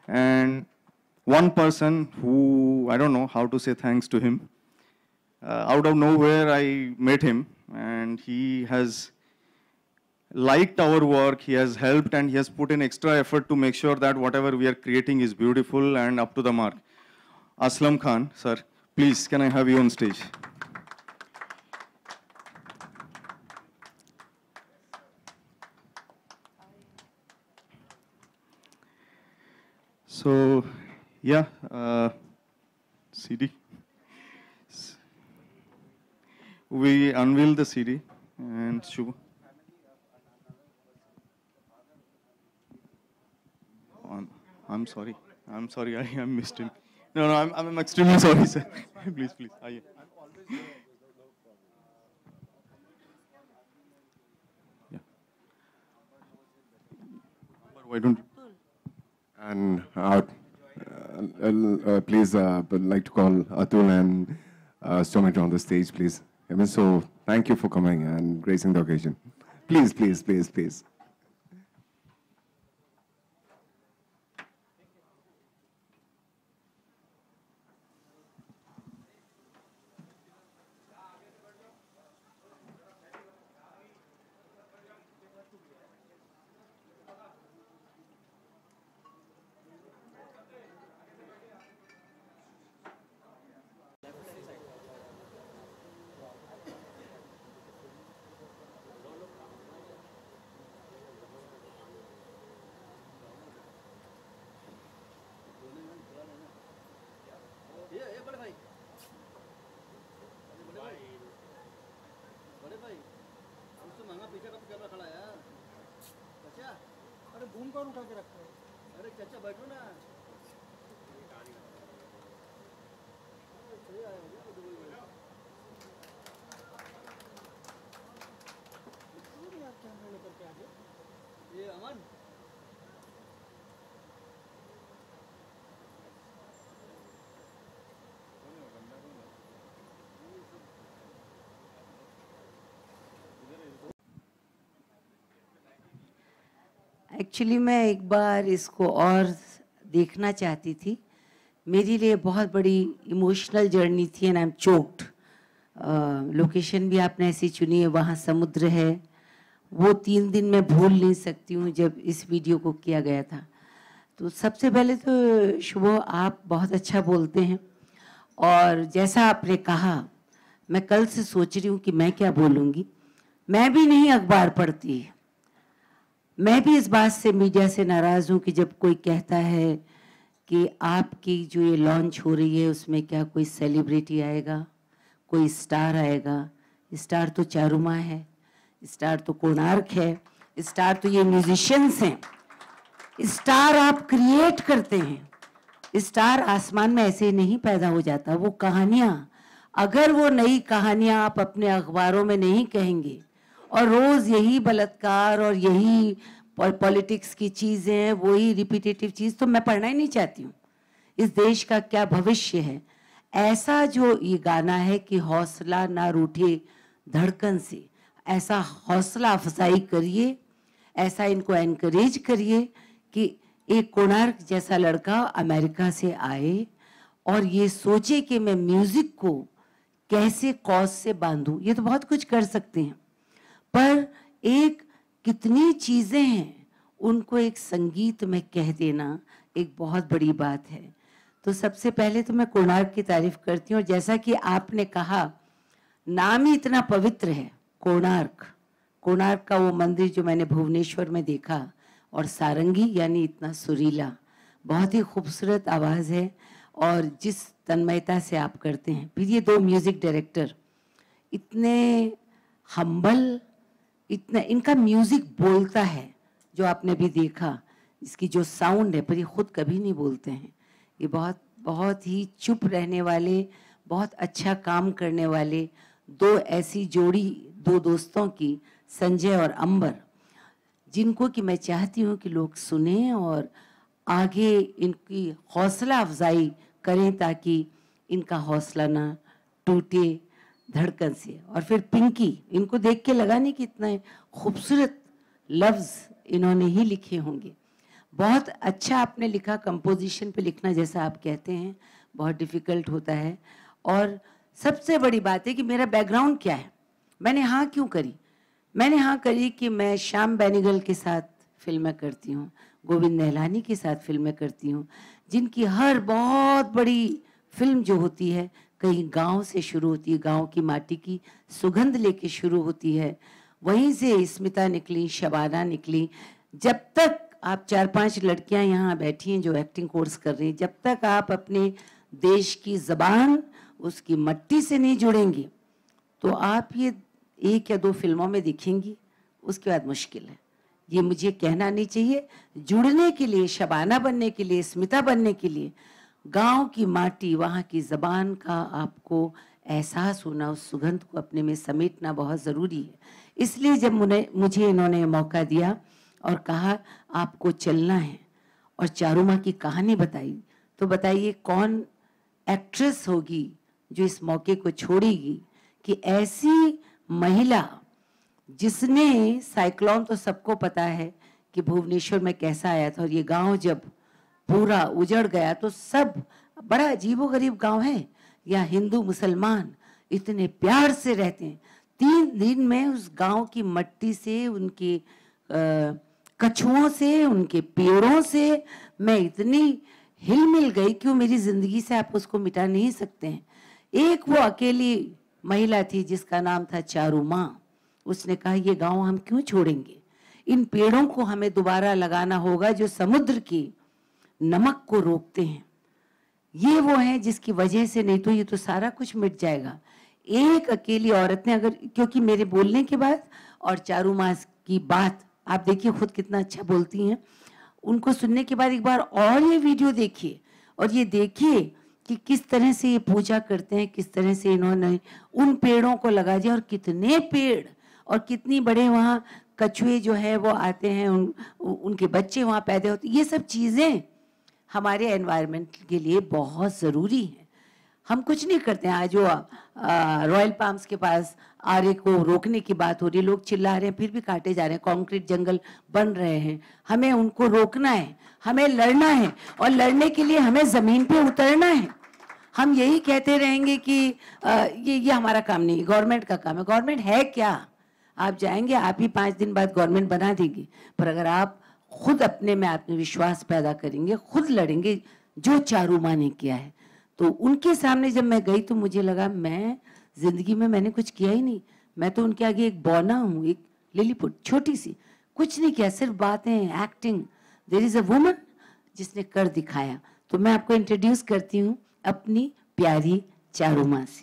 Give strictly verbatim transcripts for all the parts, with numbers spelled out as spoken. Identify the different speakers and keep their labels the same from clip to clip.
Speaker 1: And one person who, I don't know how to say thanks to him, uh, out of nowhere I met him, and he has liked our work, he has helped, and he has put in extra effort to make sure that whatever we are creating is beautiful and up to the mark. Aslam Khan, sir, please, can I have you on stage? So, yeah, uh, C D. We unveil the C D and Shubha. I'm, I'm sorry. I'm sorry. I, I missed him. No, no, I'm, I'm extremely sorry, sir. Please, please. Aye. Yeah. Why don't you?
Speaker 2: And uh, uh, uh, please, uh, would like to call Atul and uh, Stomach on the stage, please. I mean, so thank you for coming and gracing the occasion. Please, please, please, please.
Speaker 3: कौन उठा के रखा है? अरे चाचा बैठो ना। Camera लेकर के आगे। ये अमन।
Speaker 4: एक्चुअली मैं एक बार इसको और देखना चाहती थी। मेरे लिए बहुत बड़ी इमोशनल जर्नी थी and I am choked. Location भी आपने ऐसी चुनी है, वहाँ समुद्र है, वो तीन दिन मैं भूल नहीं सकती हूँ जब इस वीडियो को किया गया था। तो सबसे पहले तो शुभ, आप बहुत अच्छा बोलते हैं और जैसा आपने कहा, मैं कल से सोच रही हूँ कि मैं क्या बोलूँगी। मैं भी नहीं अखबार पढ़ती, मैं भी इस बात से मीडिया से नाराज़ हूँ कि जब कोई कहता है कि आपकी जो ये लॉन्च हो रही है उसमें क्या कोई सेलिब्रिटी आएगा, कोई स्टार आएगा। स्टार तो चारुमा है, स्टार तो कोणार्क है, स्टार तो ये म्यूजिशियंस हैं। स्टार आप क्रिएट करते हैं। स्टार आसमान में ऐसे नहीं पैदा हो जाता। वो कहानियाँ, अगर वो नई कहानियाँ आप अपने अखबारों में नहीं कहेंगे और रोज़ यही बलात्कार और यही पॉलिटिक्स की चीज़ें हैं, वही रिपीटेटिव चीज़, तो मैं पढ़ना ही नहीं चाहती हूँ। इस देश का क्या भविष्य है। ऐसा जो ये गाना है कि हौसला ना रूठे धड़कन से, ऐसा हौसला अफजाई करिए, ऐसा इनको एनकरेज करिए कि एक कोणार्क जैसा लड़का अमेरिका से आए और ये सोचे कि मैं म्यूज़िक को कैसे कॉज से बांधूँ। ये तो बहुत कुछ कर सकते हैं, पर एक कितनी चीज़ें हैं उनको एक संगीत में कह देना एक बहुत बड़ी बात है। तो सबसे पहले तो मैं कोणार्क की तारीफ करती हूँ। जैसा कि आपने कहा, नाम ही इतना पवित्र है, कोणार्क। कोणार्क का वो मंदिर जो मैंने भुवनेश्वर में देखा, और सारंगी यानी इतना सुरीला, बहुत ही खूबसूरत आवाज़ है और जिस तन्मयता से आप करते हैं। फिर ये दो म्यूज़िक डायरेक्टर इतने हम्बल, इतना इनका म्यूज़िक बोलता है, जो आपने भी देखा, इसकी जो साउंड है, पर ये खुद कभी नहीं बोलते हैं। ये बहुत बहुत ही चुप रहने वाले, बहुत अच्छा काम करने वाले दो ऐसी जोड़ी, दो दोस्तों की, संजय और अंबर, जिनको कि मैं चाहती हूँ कि लोग सुनें और आगे इनकी हौसला अफजाई करें ताकि इनका हौसला ना टूटे धड़कन से। और फिर पिंकी, इनको देख के लगा नहीं कि इतना खूबसूरत लफ्ज़ इन्होंने ही लिखे होंगे। बहुत अच्छा आपने लिखा, कंपोजिशन पे लिखना जैसा आप कहते हैं बहुत डिफ़िकल्ट होता है। और सबसे बड़ी बात है कि मेरा बैकग्राउंड क्या है, मैंने हाँ क्यों करी। मैंने हाँ करी कि मैं श्याम बेनेगल के साथ फिल्में करती हूँ, गोविंद निहलानी के साथ फिल्में करती हूँ, जिनकी हर बहुत बड़ी फिल्म जो होती है कहीं गांव से शुरू होती है, गांव की माटी की सुगंध लेके शुरू होती है। वहीं से स्मिता निकली, शबाना निकली। जब तक आप चार पांच लड़कियां यहाँ बैठी हैं जो एक्टिंग कोर्स कर रही हैं, जब तक आप अपने देश की ज़बान, उसकी मट्टी से नहीं जुड़ेंगी तो आप ये एक या दो फिल्मों में दिखेंगी, उसके बाद मुश्किल है। ये मुझे कहना नहीं चाहिए। जुड़ने के लिए, शबाना बनने के लिए, स्मिता बनने के लिए गांव की माटी, वहाँ की ज़बान का आपको एहसास होना, उस सुगंध को अपने में समेटना बहुत ज़रूरी है। इसलिए जब मुझे मुझे इन्होंने मौका दिया और कहा आपको चलना है और चारू माँ की कहानी बताई, तो बताइए कौन एक्ट्रेस होगी जो इस मौके को छोड़ेगी कि ऐसी महिला जिसने साइक्लोन, तो सबको पता है कि भुवनेश्वर में कैसा आया था, और ये गांव जब पूरा उजड़ गया तो सब, बड़ा अजीबोगरीब गांव है, यहाँ हिंदू मुसलमान इतने प्यार से रहते हैं। तीन दिन में उस गांव की मट्टी से, उनके कछुओं से, उनके पेड़ों से मैं इतनी हिल मिल गई कि वो मेरी जिंदगी से आप उसको मिटा नहीं सकते हैं। एक वो अकेली महिला थी जिसका नाम था चारू माँ। उसने कहा ये गांव हम क्यों छोड़ेंगे, इन पेड़ों को हमें दोबारा लगाना होगा जो समुद्र की नमक को रोकते हैं। ये वो है जिसकी वजह से, नहीं तो ये तो सारा कुछ मिट जाएगा। एक अकेली औरत ने अगर, क्योंकि मेरे बोलने के बाद और चारू माँ की बात आप देखिए खुद कितना अच्छा बोलती हैं, उनको सुनने के बाद एक बार और ये वीडियो देखिए और ये देखिए कि किस तरह से ये पूजा करते हैं, किस तरह से इन्होंने उन पेड़ों को लगा दिया और कितने पेड़ और कितनी बड़े वहाँ कछुए जो है वो आते हैं, उन उनके बच्चे वहाँ पैदा होते हैं। ये सब चीज़ें हमारे एनवायरनमेंट के लिए बहुत ज़रूरी हैं। हम कुछ नहीं करते हैं। आज वो रॉयल पाम्स के पास आरे को रोकने की बात हो रही है, लोग चिल्ला रहे हैं, फिर भी काटे जा रहे हैं, कंक्रीट जंगल बन रहे हैं। हमें उनको रोकना है, हमें लड़ना है, और लड़ने के लिए हमें ज़मीन पे उतरना है। हम यही कहते रहेंगे कि आ, ये ये हमारा काम नहीं, गवर्नमेंट का काम है। गवर्नमेंट है क्या? आप जाएंगे, आप ही पाँच दिन बाद गवर्नमेंट बना देगी, पर अगर आप खुद अपने में आत्मविश्वास पैदा करेंगे, खुद लड़ेंगे, जो चारू माँ ने किया है। तो उनके सामने जब मैं गई तो मुझे लगा मैं जिंदगी में मैंने कुछ किया ही नहीं, मैं तो उनके आगे एक बौना हूँ, एक लिलीपुट छोटी सी, कुछ नहीं किया, सिर्फ बातें, acting. There is a woman जिसने कर दिखाया। तो मैं आपको इंट्रोड्यूस करती हूँ अपनी प्यारी चारू माँ से।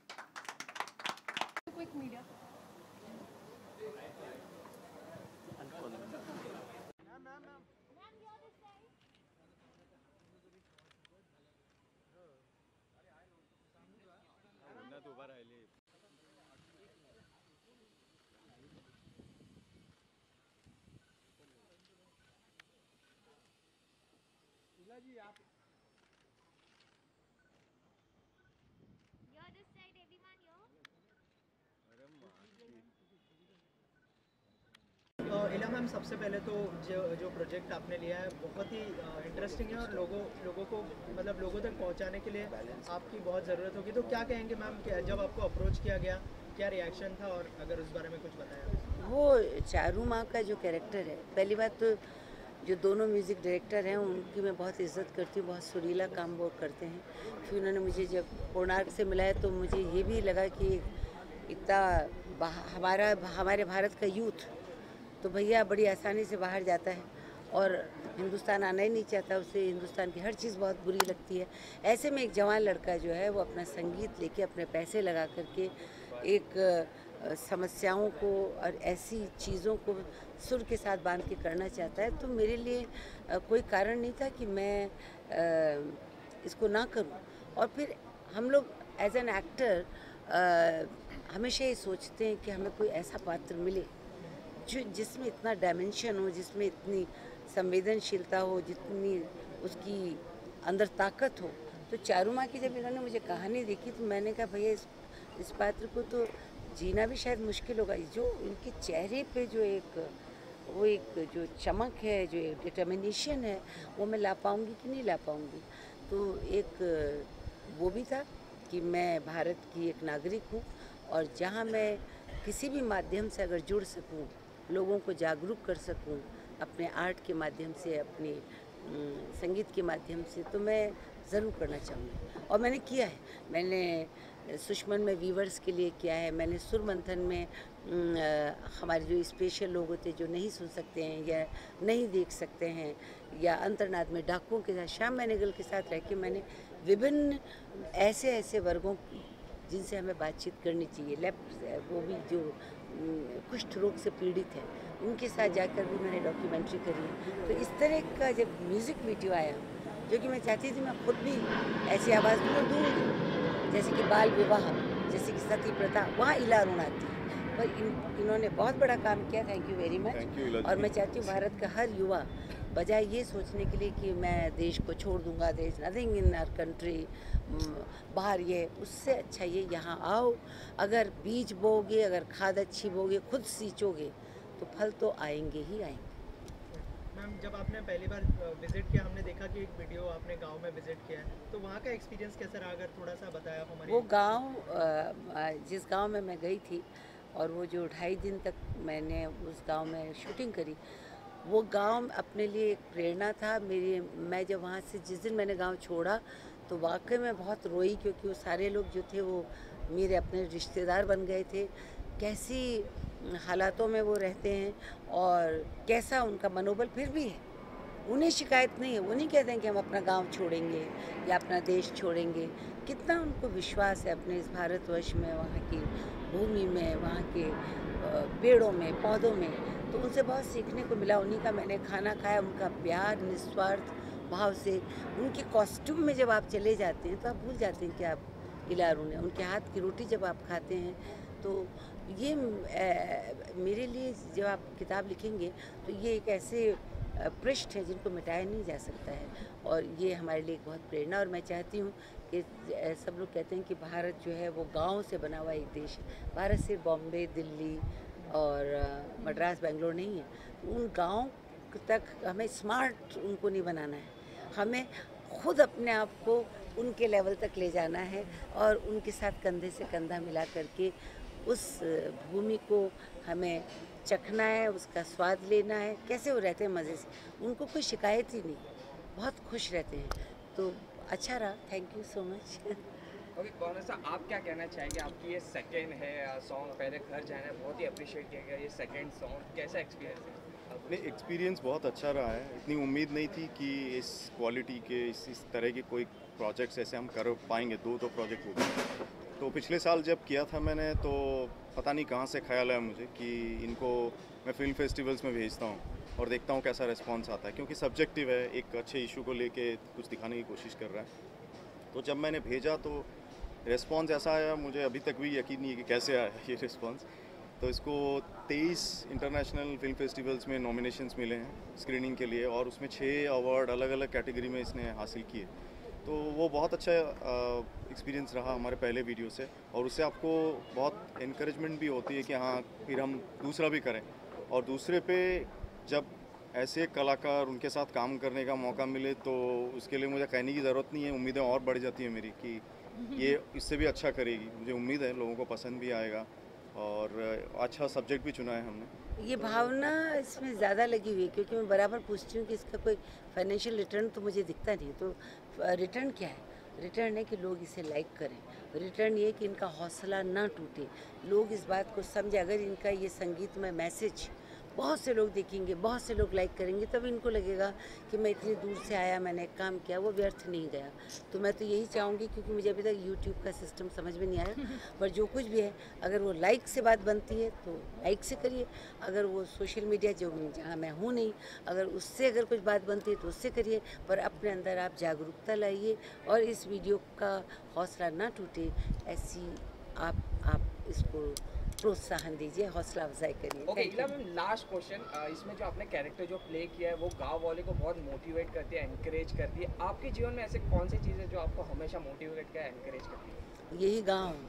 Speaker 3: इला मैम, सबसे पहले तो जो जो प्रोजेक्ट आपने लिया है बहुत ही इंटरेस्टिंग है और लोगों लोगों को मतलब लोगों तक पहुंचाने के लिए आपकी बहुत ज़रूरत होगी। तो क्या कहेंगे मैम, क्या जब आपको अप्रोच किया गया क्या रिएक्शन था, और अगर उस बारे में कुछ बताया।
Speaker 4: वो चारू माँ का जो कैरेक्टर है, पहली बात तो जो दोनों म्यूज़िक डायरेक्टर हैं उनकी मैं बहुत इज्जत करती हूँ, बहुत सुरीला काम वो करते हैं। फिर उन्होंने मुझे जब कोणार्क से मिलाया तो मुझे ये भी लगा कि इतना हमारा हमारे भारत का यूथ तो भैया बड़ी आसानी से बाहर जाता है और हिंदुस्तान आना ही नहीं चाहता, उसे हिंदुस्तान की हर चीज़ बहुत बुरी लगती है। ऐसे में एक जवान लड़का जो है वो अपना संगीत लेके, अपने पैसे लगा करके एक समस्याओं को और ऐसी चीज़ों को सुर के साथ बांध के करना चाहता है। तो मेरे लिए कोई कारण नहीं था कि मैं इसको ना करूं। और फिर हम लोग एज एन एक्टर हमेशा ये सोचते हैं कि हमें कोई ऐसा पात्र मिले जो जिसमें इतना डायमेंशन हो, जिसमें इतनी संवेदनशीलता हो, जितनी उसकी अंदर ताकत हो। तो चारू माँ की जब इन्होंने मुझे कहानी देखी तो मैंने कहा भैया इस इस पात्र को तो जीना भी शायद मुश्किल होगा। जो इनके चेहरे पे जो एक वो एक जो चमक है, जो एक डिटर्मिनेशन है, वो मैं ला पाऊँगी कि नहीं ला पाऊँगी। तो एक वो भी था कि मैं भारत की एक नागरिक हूँ और जहाँ मैं किसी भी माध्यम से अगर जुड़ सकूँ, लोगों को जागरूक कर सकूँ अपने आर्ट के माध्यम से, अपने संगीत के माध्यम से, तो मैं ज़रूर करना चाहूँगी और मैंने किया है। मैंने सुषमन में वीवर्स के लिए किया है, मैंने सुर मंथन में हमारे जो स्पेशल लोग होते हैं जो नहीं सुन सकते हैं या नहीं देख सकते हैं, या अंतर्नाद में डाकुओं के साथ, श्याम बेनेगल के साथ रह के मैंने विभिन्न ऐसे ऐसे वर्गों जिनसे हमें बातचीत करनी चाहिए, लेफ्ट वो भी जो कुष्ठ रोग से पीड़ित हैं, उनके साथ जाकर भी मैंने डॉक्यूमेंट्री करी। तो इस तरह का जब म्यूज़िक वीडियो आया, जो कि मैं चाहती थी मैं खुद भी ऐसी आवाज़ दूँ दूँगी, जैसे कि बाल विवाह, जैसे कि सती प्रथा, वहाँ इला अरुण आती है। पर इन इन्होंने बहुत बड़ा काम किया, थैंक यू वेरी मच। और मैं चाहती हूँ भारत का हर युवा, बजाय ये सोचने के लिए कि मैं देश को छोड़ दूंगा, देश नथिंग इन आवर कंट्री, बाहर ये, उससे अच्छा ये यहाँ आओ, अगर बीज बोगे, अगर खाद अच्छी बोगे, खुद सींचोगे, तो फल तो आएंगे ही आएंगे।
Speaker 3: मैम, जब आपने पहली बार विजिट किया, हमने देखा कि एक वीडियो आपने गांव में विजिट किया है, तो वहाँ का एक्सपीरियंस कैसा रहा, अगर थोड़ा सा बताया हमारे।
Speaker 4: वो गांव, जिस गांव में मैं गई थी और वो जो ढाई दिन तक मैंने उस गांव में शूटिंग करी, वो गांव अपने लिए एक प्रेरणा था मेरी। मैं जब वहाँ से जिस दिन मैंने गांव छोड़ा तो वाकई में बहुत रोई, क्योंकि वो सारे लोग जो थे वो मेरे अपने रिश्तेदार बन गए थे। कैसी हालातों में वो रहते हैं और कैसा उनका मनोबल फिर भी है, उन्हें शिकायत नहीं है, वो नहीं कहते हैं कि हम अपना गांव छोड़ेंगे या अपना देश छोड़ेंगे। कितना उनको विश्वास है अपने इस भारतवर्ष में, वहाँ की भूमि में, वहाँ के पेड़ों में, पौधों में। तो उनसे बहुत सीखने को मिला, उन्हीं का मैंने खाना खाया, उनका प्यार निस्वार्थ भाव से। उनके कॉस्ट्यूम में जब आप चले जाते हैं तो आप भूल जाते हैं कि आप इला अरुण हैं। उनके हाथ की रोटी जब आप खाते हैं तो ये आ, मेरे लिए जब आप किताब लिखेंगे तो ये एक ऐसे पृष्ठ हैं जिनको मिटाया नहीं जा सकता है, और ये हमारे लिए एक बहुत प्रेरणा। और मैं चाहती हूँ कि सब लोग कहते हैं कि भारत जो है वो गाँव से बना हुआ एक देश है। भारत सिर्फ बॉम्बे, दिल्ली और मद्रास, बेंगलोर नहीं है। उन गाँव तक हमें स्मार्ट उनको नहीं बनाना है, हमें खुद अपने आप को उनके लेवल तक ले जाना है और उनके साथ कंधे से कंधा मिला करके उस भूमि को हमें चखना है, उसका स्वाद लेना है। कैसे वो रहते हैं मज़े से, उनको कोई शिकायत ही नहीं, बहुत खुश रहते हैं। तो अच्छा रहा, thank you so much.
Speaker 5: Okay, कौन सा आप क्या कहना चाहेंगे? आपकी ये सेकंड है सॉन्ग, पहले घर जाना बहुत ही अप्रिशिएट किया गया, ये सेकंड सॉन्ग कैसा एक्सपीरियंस है?
Speaker 1: नहीं, एक्सपीरियंस बहुत अच्छा रहा है। इतनी उम्मीद नहीं थी कि इस क्वालिटी के, इस इस तरह के कोई प्रोजेक्ट्स ऐसे हम कर पाएंगे। दो दो प्रोजेक्ट हो गए। तो पिछले साल जब किया था मैंने, तो पता नहीं कहाँ से ख्याल आया मुझे कि इनको मैं फिल्म फेस्टिवल्स में भेजता हूँ और देखता हूँ कैसा रिस्पॉन्स आता है, क्योंकि सब्जेक्टिव है, एक अच्छे इशू को लेके कुछ दिखाने की कोशिश कर रहा है। तो जब मैंने भेजा तो रिस्पॉन्स ऐसा आया, मुझे अभी तक भी यकीन नहीं है कि कैसे आया ये रिस्पॉन्स। तो इसको तेईस इंटरनेशनल फिल्म फेस्टिवल्स में नॉमिनेशंस मिले हैं स्क्रीनिंग के लिए, और उसमें छः अवार्ड अलग अलग कैटेगरी में इसने हासिल किए। तो वो बहुत अच्छा एक्सपीरियंस रहा हमारे पहले वीडियो से, और उससे आपको बहुत इनकरेजमेंट भी होती है कि हाँ फिर हम दूसरा भी करें। और दूसरे पे जब ऐसे कलाकार उनके साथ काम करने का मौका मिले तो उसके लिए मुझे कहने की ज़रूरत नहीं है, उम्मीदें और बढ़ जाती हैं मेरी कि ये इससे भी अच्छा करेगी। मुझे उम्मीद है लोगों को पसंद भी आएगा, और अच्छा सब्जेक्ट भी चुना है हमने।
Speaker 4: ये भावना इसमें ज़्यादा लगी हुई है, क्योंकि मैं बराबर पूछती हूँ कि इसका कोई फाइनेंशियल रिटर्न तो मुझे दिखता नहीं। तो रिटर्न क्या है? रिटर्न है कि लोग इसे लाइक करें, रिटर्न ये कि इनका हौसला ना टूटे, लोग इस बात को समझे। अगर इनका ये संगीत में मैसेज बहुत से लोग देखेंगे, बहुत से लोग लाइक करेंगे, तब इनको लगेगा कि मैं इतनी दूर से आया, मैंने काम किया, वो व्यर्थ नहीं गया। तो मैं तो यही चाहूँगी, क्योंकि मुझे अभी तक यूट्यूब का सिस्टम समझ में नहीं आया, पर जो कुछ भी है, अगर वो लाइक से बात बनती है तो लाइक से करिए। अगर वो सोशल मीडिया जो जहाँ मैं हूँ नहीं, अगर उससे अगर कुछ बात बनती है तो उससे करिए, पर अपने अंदर आप जागरूकता लाइए और इस वीडियो का हौसला ना टूटे, ऐसी आप आप इसको प्रोत्साहन दीजिए, हौसला अफजाई करिए।
Speaker 5: ओके इला मैम, लास्ट क्वेश्चन, इसमें जो आपने कैरेक्टर जो प्ले किया है वो गांव वाले को बहुत मोटिवेट करती है, एनकरेज करती है। आपके जीवन में ऐसे कौन सी चीज़ें जो आपको हमेशा मोटिवेट किया, एनकरेज करती है?
Speaker 4: यही गांव,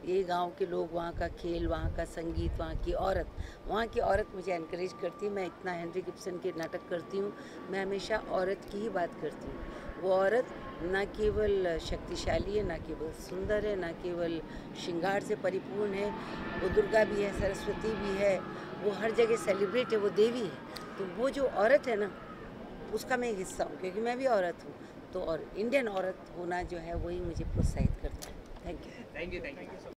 Speaker 4: ये गांव के लोग, वहाँ का खेल, वहाँ का संगीत, वहाँ की औरत, वहाँ की औरत मुझे एनकरेज करती है। मैं इतना हेनरी गिब्सन के नाटक करती हूँ, मैं हमेशा औरत की ही बात करती हूँ। वो औरत ना केवल शक्तिशाली है, ना केवल सुंदर है, ना केवल श्रृंगार से परिपूर्ण है, वो दुर्गा भी है, सरस्वती भी है, वो हर जगह सेलिब्रेट है, वो देवी है। तो वो जो औरत है ना, उसका मैं एक हिस्सा हूँ, क्योंकि मैं भी औरत हूँ। तो और इंडियन औरत होना जो है वही मुझे प्रोत्साहित करता है। Thank you
Speaker 5: thank you thank you